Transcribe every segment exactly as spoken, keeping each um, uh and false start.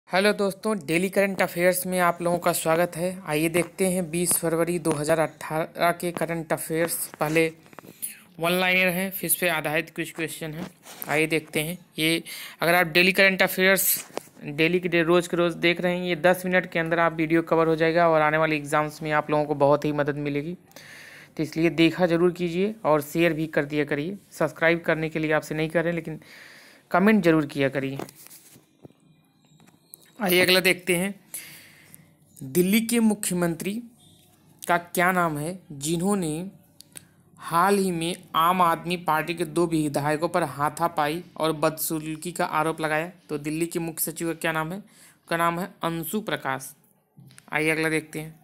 Hello दोस्तों, daily current affairs में आप लोगों का स्वागत है। आइए देखते हैं बीस फरवरी दो हज़ार अठारह के करंट अफेयर्स। पहले वन लाइनर हैं, फिर इस पे आधारित कुछ क्वेश्चन हैं। आइए देखते हैं। ये अगर आप डेली करंट अफेयर्स डेली के डे रोज़ के रोज़ देख रहे हैं, ये दस मिनट के अंदर आप वीडियो कवर हो जाएगा और आने वाले एग्ज़ाम्स में आप लोगों को बहुत ही मदद मिलेगी। तो इसलिए देखा ज़रूर कीजिए और शेयर भी कर दिया करिए। सब्सक्राइब करने के लिए आपसे नहीं कर रहे, लेकिन कमेंट ज़रूर किया करिए। आइए अगला देखते हैं। दिल्ली के मुख्यमंत्री का क्या नाम है जिन्होंने हाल ही में आम आदमी पार्टी के दो विधायकों पर हाथापाई और बदसलूकी का आरोप लगाया? तो दिल्ली के मुख्य सचिव का क्या नाम है? उसका नाम है अंशु प्रकाश। आइए अगला देखते हैं।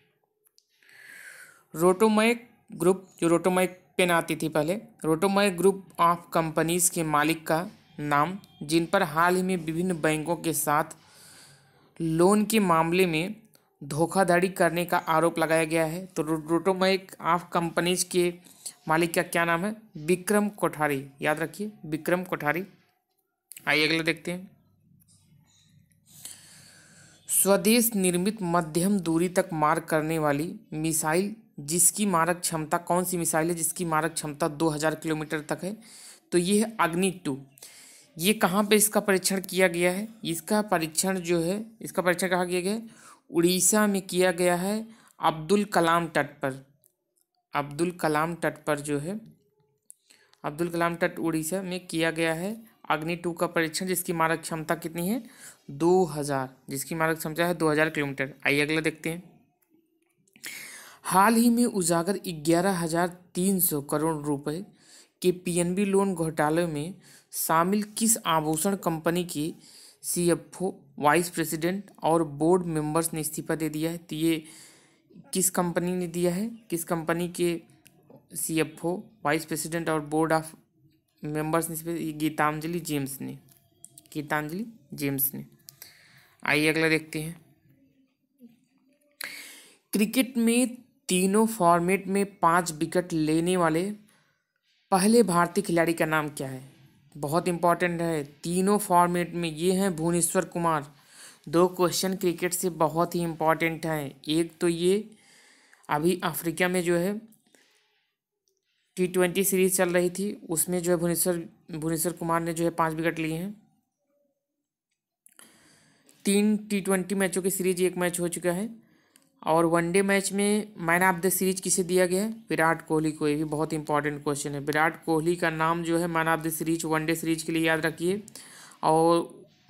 रोटोमैक ग्रुप, जो रोटोमैक पेन आती थी पहले, रोटोमैक ग्रुप ऑफ कंपनीज के मालिक का नाम जिन पर हाल ही में विभिन्न बैंकों के साथ लोन के मामले में धोखाधड़ी करने का आरोप लगाया गया है। तो रोटोमैक ऑफ कंपनीज के मालिक का क्या नाम है? विक्रम कोठारी। याद रखिए, विक्रम कोठारी। आइए अगला देखते हैं। स्वदेश निर्मित मध्यम दूरी तक मार करने वाली मिसाइल जिसकी मारक क्षमता, कौन सी मिसाइल है जिसकी मारक क्षमता दो हज़ार किलोमीटर तक है? तो ये है अग्नि टू। ये कहाँ पे इसका परीक्षण किया गया है? इसका परीक्षण जो है, इसका परीक्षण कहाँ किया गया है? उड़ीसा में किया गया है, अब्दुल कलाम तट पर। अब्दुल कलाम तट पर जो है, अब्दुल कलाम तट उड़ीसा में किया गया है अग्नि टू का परीक्षण, जिसकी मारक क्षमता कितनी है? दो हज़ार, जिसकी मारक क्षमता है दो हज़ार किलोमीटर। आइए अगला देखते हैं। हाल ही में उजागर ग्यारह हजार तीन सौ करोड़ रुपए के पीएनबी लोन घोटाले में शामिल किस आभूषण कंपनी के सीएफओ, वाइस प्रेसिडेंट और बोर्ड मेंबर्स ने इस्तीफा दे दिया है? तो ये किस कंपनी ने दिया है? किस कंपनी के सीएफओ, वाइस प्रेसिडेंट और बोर्ड ऑफ मेंबर्स ने? गीतांजलि जेम्स ने। गीतांजलि जेम्स ने। आइए अगला देखते हैं। क्रिकेट में तीनों फॉर्मेट में पाँच विकेट लेने वाले पहले भारतीय खिलाड़ी का नाम क्या है? बहुत इंपॉर्टेंट है। तीनों फॉर्मेट में ये हैं भुवनेश्वर कुमार। दो क्वेश्चन क्रिकेट से बहुत ही इंपॉर्टेंट हैं। एक तो ये अभी अफ्रीका में जो है टी ट्वेंटी सीरीज चल रही थी, उसमें जो है भुवनेश्वर भुवनेश्वर कुमार ने जो है पाँच विकेट लिए हैं। तीन टी ट्वेंटी मैचों की सीरीज, एक मैच हो चुका है। और वनडे मैच में मैन ऑफ द सीरीज किसे दिया गया है? विराट कोहली को। ये भी बहुत इंपॉर्टेंट क्वेश्चन है। विराट कोहली का नाम जो है man of the series one day series के लिए याद रखिए। और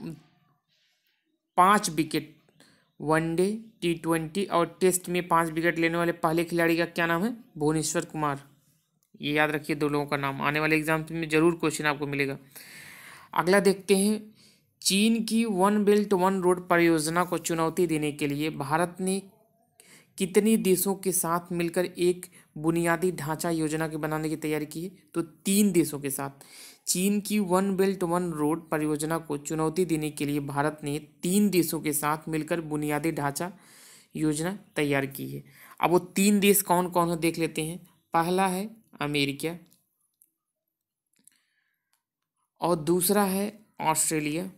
पाँच विकेट वनडे, टी ट्वेंटी और टेस्ट में पाँच विकेट लेने वाले पहले खिलाड़ी का क्या नाम है? भुवनेश्वर कुमार। ये याद रखिए दो लोगों का नाम, आने वाले एग्जाम में जरूर क्वेश्चन आपको मिलेगा। अगला देखते हैं। चीन की वन बेल्ट वन रोड परियोजना को चुनौती देने के लिए भारत ने कितने देशों के साथ मिलकर एक बुनियादी ढांचा योजना के बनाने की तैयारी की है? तो तीन देशों के साथ। चीन की वन बेल्ट वन रोड परियोजना को चुनौती देने के लिए भारत ने तीन देशों के साथ मिलकर बुनियादी ढांचा योजना तैयार की है। अब वो तीन देश कौन कौन है देख लेते हैं। पहला है अमेरिका, और दूसरा है ऑस्ट्रेलिया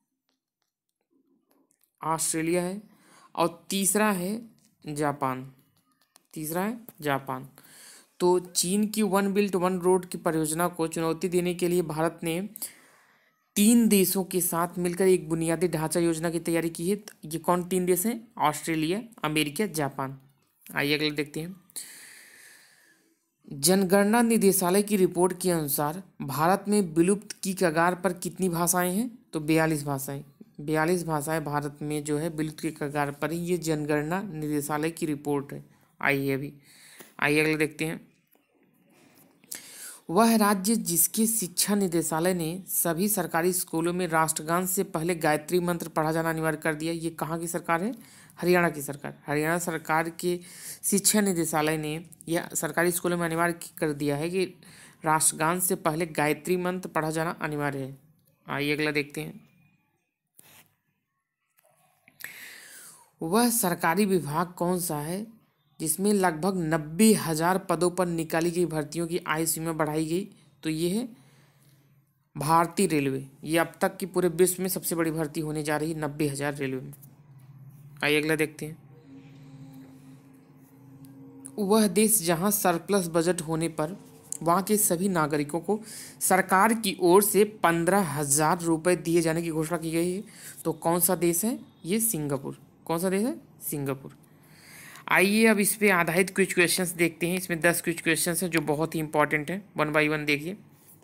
ऑस्ट्रेलिया है, और तीसरा है जापान। तीसरा है जापान। तो चीन की वन बेल्ट वन रोड की परियोजना को चुनौती देने के लिए भारत ने तीन देशों के साथ मिलकर एक बुनियादी ढांचा योजना की तैयारी की है। ये कौन तीन देश हैं? Australia, America, Japan. आइए अगले देखते हैं। जनगणना निदेशालय की रिपोर्ट के अनुसार भारत में विलुप्त की कगार पर कितनी भाषाएं हैं? तो बयालीस भाषाएं बयालीस भाषाएं भारत में जो है विलुप्त की कगार पर है। ये जनगणना निदेशालय की रिपोर्ट है। आइए अभी आइए अगले देखते हैं। वह राज्य जिसके शिक्षा निदेशालय ने सभी सरकारी स्कूलों में राष्ट्रगान से पहले गायत्री मंत्र पढ़ा जाना अनिवार्य कर दिया, ये कहाँ की सरकार है? हरियाणा की सरकार। हरियाणा सरकार के शिक्षा निदेशालय ने यह सरकारी स्कूलों में अनिवार्य कर दिया है कि राष्ट्रगान से पहले गायत्री मंत्र पढ़ा जाना अनिवार्य है। आइए अगला देखते हैं। वह सरकारी विभाग कौन सा है जिसमें लगभग नब्बे हजार पदों पर निकाली गई भर्तियों की आयु सीमा बढ़ाई गई? तो ये है भारतीय रेलवे, ये अब तक की पूरे विश्व में सबसे बड़ी भर्ती होने जा रही है, नब्बे हजार रेलवे में। आइए अगला देखते हैं। वह देश जहां सरप्लस बजट होने पर वहां के सभी नागरिकों को सरकार की ओर से पंद्रह हजार रुपये दिए जाने की घोषणा की गई है। तो कौन सा देश है ये? सिंगापुर। कौन सा देश है? सिंगापुर। आइए अब इस पे आधारित कुछ क्वेश्चंस देखते हैं। इसमें दस कुछ क्वेश्चंस हैं जो बहुत ही इंपॉर्टेंट हैं। वन बाय वन देखिए।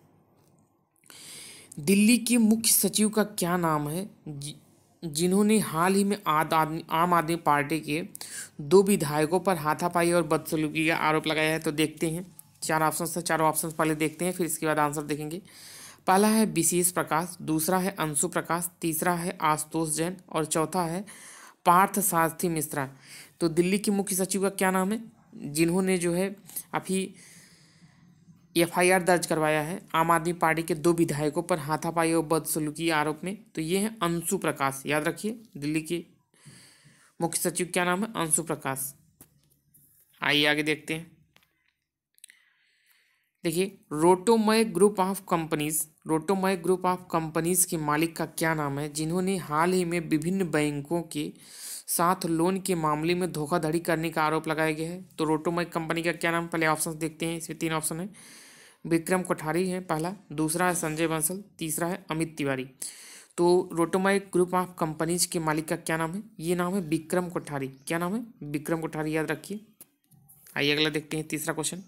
दिल्ली के मुख्य सचिव का क्या नाम है जि, जिन्होंने हाल ही में आद आदमी आम आदमी पार्टी के दो विधायकों पर हाथापाई और बदसलूकी का आरोप लगाया है? तो देखते हैं। चार ऑप्शन है, चारों ऑप्शन पहले देखते हैं, फिर इसके बाद आंसर देखेंगे। पहला है विशेष प्रकाश, दूसरा है अंशु प्रकाश, तीसरा है आशुतोष जैन और चौथा है पार्थ सारथी मिश्रा। तो दिल्ली के मुख्य सचिव का क्या नाम है जिन्होंने जो है अभी एफ आई आर दर्ज करवाया है आम आदमी पार्टी के दो विधायकों पर हाथापाई और बदसलूकी आरोप में? तो ये है अंशु प्रकाश। याद रखिए, दिल्ली के मुख्य सचिव क्या नाम है? अंशु प्रकाश। आइए आगे देखते हैं। देखिए, Rotomac group of companies Rotomac group of companies के मालिक का क्या नाम है जिन्होंने हाल ही में विभिन्न बैंकों के साथ लोन के मामले में धोखाधड़ी करने का आरोप लगाया गया है? तो रोटोमय कंपनी का क्या नाम? पहले ऑप्शन देखते हैं। इसमें तीन ऑप्शन है। विक्रम कोठारी है पहला, दूसरा है संजय बंसल, तीसरा है अमित तिवारी। तो रोटोमय ग्रुप ऑफ कंपनीज के मालिक का क्या नाम है? ये नाम है विक्रम कोठारी। क्या नाम है? विक्रम कोठारी। याद रखिए। आइए अगला देखते हैं, तीसरा क्वेश्चन।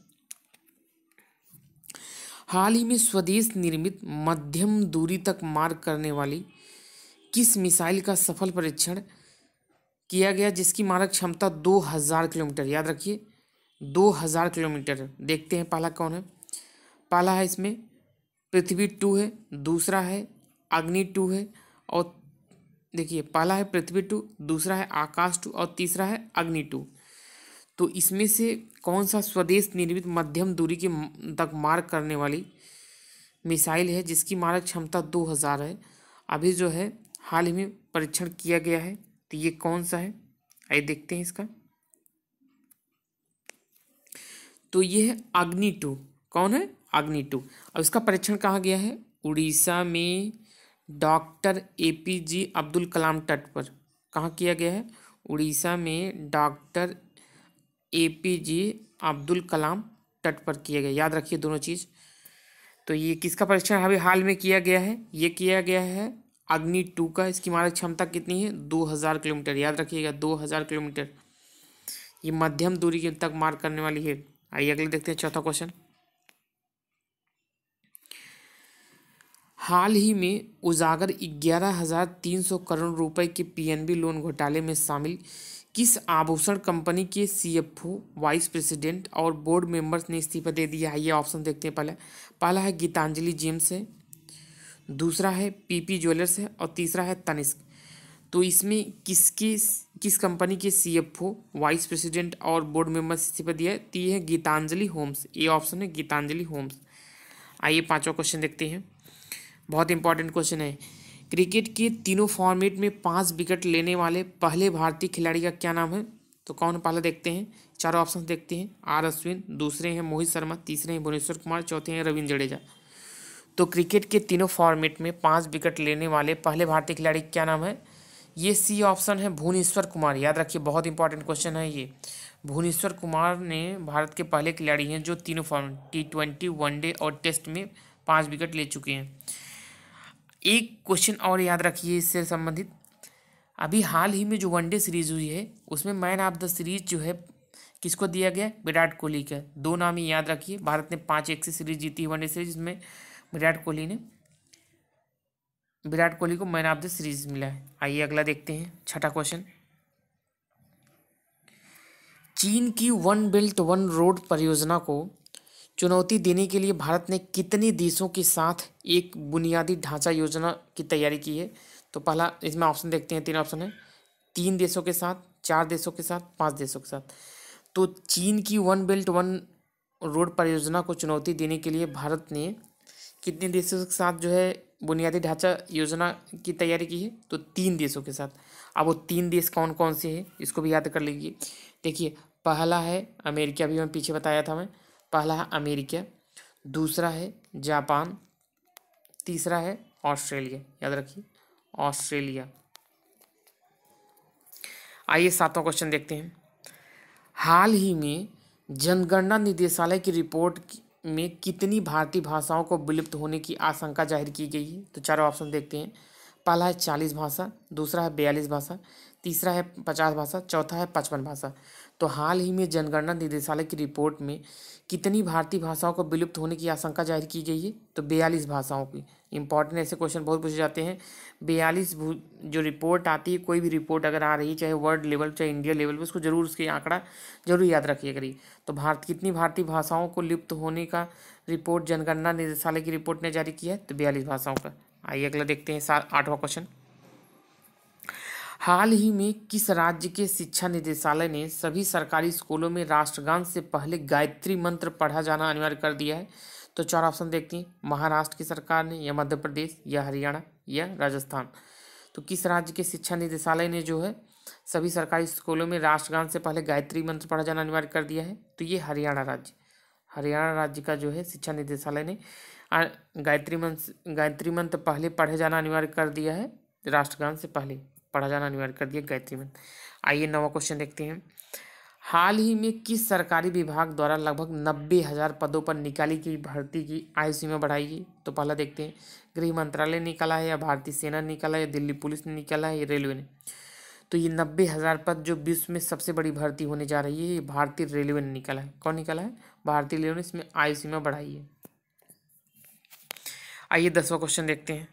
हाल ही में स्वदेश निर्मित मध्यम दूरी तक मार करने वाली किस मिसाइल का सफल परीक्षण किया गया जिसकी मारक क्षमता दो हज़ार किलोमीटर? याद रखिए, दो हज़ार किलोमीटर। देखते हैं पहला कौन है। पहला है इसमें पृथ्वी टू है, दूसरा है अग्नि टू है और देखिए पहला है पृथ्वी टू, दूसरा है आकाश टू और तीसरा है अग्नि टू। तो इसमें से कौन सा स्वदेश निर्मित मध्यम दूरी के तक मार करने वाली मिसाइल है जिसकी मारक क्षमता दो हज़ार है? अभी जो है हाल ही में परीक्षण किया गया है, तो ये कौन सा है? आइए देखते हैं इसका। तो ये है अग्नि टू। कौन है? अग्नि टू। अब इसका परीक्षण कहाँ गया है? उड़ीसा में doctor A P J Abdul Kalam तट पर। कहाँ किया गया है? उड़ीसा में doctor A P J Abdul Kalam तट पर किया गया। याद रखिए दोनों चीज़। तो ये किसका परीक्षण अभी हाल में किया गया है? ये किया गया है अग्नि टू का। इसकी मारक क्षमता कितनी है? दो हज़ार किलोमीटर। याद रखिएगा, दो हज़ार किलोमीटर। ये मध्यम दूरी के तक मार करने वाली है। आइए अगले देखते हैं, चौथा क्वेश्चन। हाल ही में उजागर ग्यारह हजार तीन सौ करोड़ रुपए के पी एन बी लोन घोटाले में शामिल किस आभूषण कंपनी के C F O, vice president और बोर्ड मेंबर्स ने इस्तीफा दे दिया है? ये ऑप्शन देखते हैं। पहले पहला है गीतांजलि जेम्स है, दूसरा है पी पी ज्वेलर्स है और तीसरा है तनिष्क। तो इसमें किसके किस कंपनी के C F O, vice president और बोर्ड मेंबर्स इस्तीफा दिया है? तो ये है गीतांजलि होम्स। ये ऑप्शन है गीतांजलि होम्स। आइए पांचवा क्वेश्चन देखते हैं। बहुत इंपॉर्टेंट क्वेश्चन है। क्रिकेट के तीनों फॉर्मेट में पांच विकेट लेने वाले पहले भारतीय खिलाड़ी का क्या नाम है? तो कौन है? पहले देखते हैं, चारों ऑप्शन देखते हैं। आर अश्विन, दूसरे हैं मोहित शर्मा, तीसरे हैं भुवनेश्वर कुमार, चौथे हैं रविंद्र जडेजा। तो क्रिकेट के तीनों फॉर्मेट में पांच विकेट लेने वाले पहले भारतीय खिलाड़ी क्या नाम है? ये सी ऑप्शन है भुवनेश्वर कुमार। याद रखिए, बहुत इंपॉर्टेंट क्वेश्चन है ये। भुवनेश्वर कुमार ने भारत के पहले खिलाड़ी हैं जो तीनों फॉर्मेट टी ट्वेंटी, वनडे और टेस्ट में पाँच विकेट ले चुके हैं। एक क्वेश्चन और याद रखिए इससे संबंधित। अभी हाल ही में जो वनडे सीरीज हुई है उसमें मैन ऑफ द सीरीज जो है किसको दिया गया? विराट कोहली का। दो नाम ही याद रखिए। भारत ने पाँच एक से सीरीज जीती है वनडे सीरीज, जिसमें विराट कोहली ने विराट कोहली को मैन ऑफ द सीरीज मिला है। आइए अगला देखते हैं, छठा क्वेश्चन। चीन की वन बेल्ट वन रोड परियोजना को चुनौती देने के लिए भारत ने कितने देशों के साथ एक बुनियादी ढांचा योजना की तैयारी की है? तो पहला इसमें ऑप्शन देखते हैं, तीन ऑप्शन है। तीन देशों के साथ, चार देशों के साथ, पांच देशों के साथ। तो चीन की वन बेल्ट वन रोड परियोजना को चुनौती देने के लिए भारत ने कितने देशों के साथ जो है बुनियादी ढांचा योजना की तैयारी की है? तो तीन देशों के साथ। अब वो तीन देश कौन कौन से हैं इसको भी याद कर लीजिए। देखिए, पहला है अमेरिका, अभी मैं पीछे बताया था मैं। पहला है अमेरिका, दूसरा है जापान, तीसरा है ऑस्ट्रेलिया, याद रखिए ऑस्ट्रेलिया। आइए सातवां क्वेश्चन देखते हैं। हाल ही में जनगणना निदेशालय की रिपोर्ट में कितनी भारतीय भाषाओं को विलुप्त होने की आशंका जाहिर की गई है? तो चारों ऑप्शन देखते हैं। पहला है चालीस भाषा, दूसरा है बयालीस भाषा, तीसरा है पचास भाषा, चौथा है पचपन भाषा। तो हाल ही में जनगणना निदेशालय की रिपोर्ट में कितनी भारतीय भाषाओं को विलुप्त होने की आशंका जाहिर की गई है? तो बयालीस भाषाओं की। इंपॉर्टेंट ऐसे क्वेश्चन बहुत पूछे जाते हैं। बयालीस जो रिपोर्ट आती है, कोई भी रिपोर्ट अगर आ रही है, चाहे वर्ल्ड लेवल चाहे इंडिया लेवल पे, उसको जरूर उसके आंकड़ा जरूर याद रखिए करिए। तो भारत कितनी भारतीय भाषाओं को लुप्त होने का रिपोर्ट जनगणना निदेशालय की रिपोर्ट ने जारी किया है? तो बयालीस भाषाओं का। आइए अगला देखते हैं, सात आठवां क्वेश्चन। हाल ही में किस राज्य के शिक्षा निदेशालय ने सभी सरकारी स्कूलों में राष्ट्रगान से पहले गायत्री मंत्र पढ़ा जाना अनिवार्य कर दिया है? तो चार ऑप्शन देखते हैं। महाराष्ट्र की सरकार ने, या मध्य प्रदेश, या हरियाणा, या राजस्थान। तो किस राज्य के शिक्षा निदेशालय ने जो है सभी सरकारी स्कूलों में राष्ट्रगान से पहले गायत्री मंत्र पढ़ा जाना अनिवार्य कर दिया है? तो ये हरियाणा राज्य, हरियाणा राज्य का जो है शिक्षा निदेशालय ने गायत्री मंत्र गायत्री मंत्र पहले पढ़े जाना अनिवार्य कर दिया है, राष्ट्रगान से पहले पढ़ा जाना अनिवार्य कर दिया गायत्री मंत्र। आइए नवा क्वेश्चन देखते हैं। हाल ही में किस सरकारी विभाग द्वारा लगभग नब्बे हजार पदों पर निकाली गई भर्ती की आयु सीमा बढ़ाई गई? तो पहला देखते हैं। गृह मंत्रालय निकाला है, या भारतीय सेना निकाला है, या दिल्ली पुलिस ने निकाला है, या रेलवे ने? तो ये नब्बे हजार पद जो विश्व में सबसे बड़ी भर्ती होने जा रही है, ये भारतीय रेलवे ने निकाला है। कौन निकाला है? भारतीय रेलवे ने इसमें आयु सीमा बढ़ाई है। आइए दसवां क्वेश्चन देखते हैं।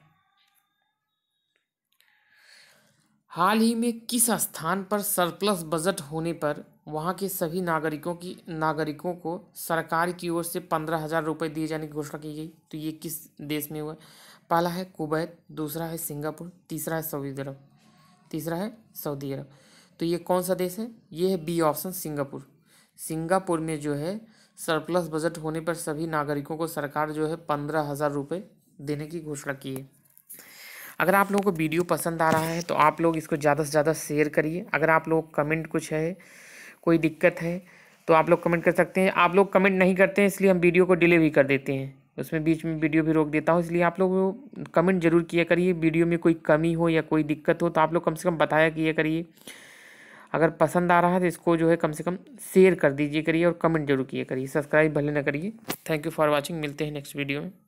हाल ही में किस स्थान पर सरप्लस बजट होने पर वहां के सभी नागरिकों की नागरिकों को सरकार की ओर से पंद्रह हजार रुपये दिए जाने की घोषणा की गई? तो ये किस देश में हुआ? पहला है कुवैत, दूसरा है सिंगापुर, तीसरा है सऊदी अरब तीसरा है सऊदी अरब। तो ये कौन सा देश है? ये है बी ऑप्शन, सिंगापुर। सिंगापुर में जो है सरप्लस बजट होने पर सभी नागरिकों को सरकार जो है पंद्रह हजार रुपये देने की घोषणा की है। अगर आप लोगों को वीडियो पसंद आ रहा है तो आप लोग इसको ज़्यादा से ज़्यादा शेयर करिए। अगर आप लोग कमेंट कुछ है, कोई दिक्कत है, तो आप लोग कमेंट कर सकते हैं। आप लोग कमेंट नहीं करते हैं इसलिए हम वीडियो को डिले भी कर देते हैं, उसमें बीच में वीडियो भी रोक देता हूँ। इसलिए आप लोग कमेंट जरूर किया करिए। वीडियो में कोई कमी हो या कोई दिक्कत हो तो आप लोग कम से कम बताया किया करिए। अगर पसंद आ रहा है तो इसको जो है कम से कम शेयर कर दीजिए करिए और कमेंट जरूर किया करिए। सब्सक्राइब भले ना करिए। Thank you for watching. मिलते हैं नेक्स्ट वीडियो में।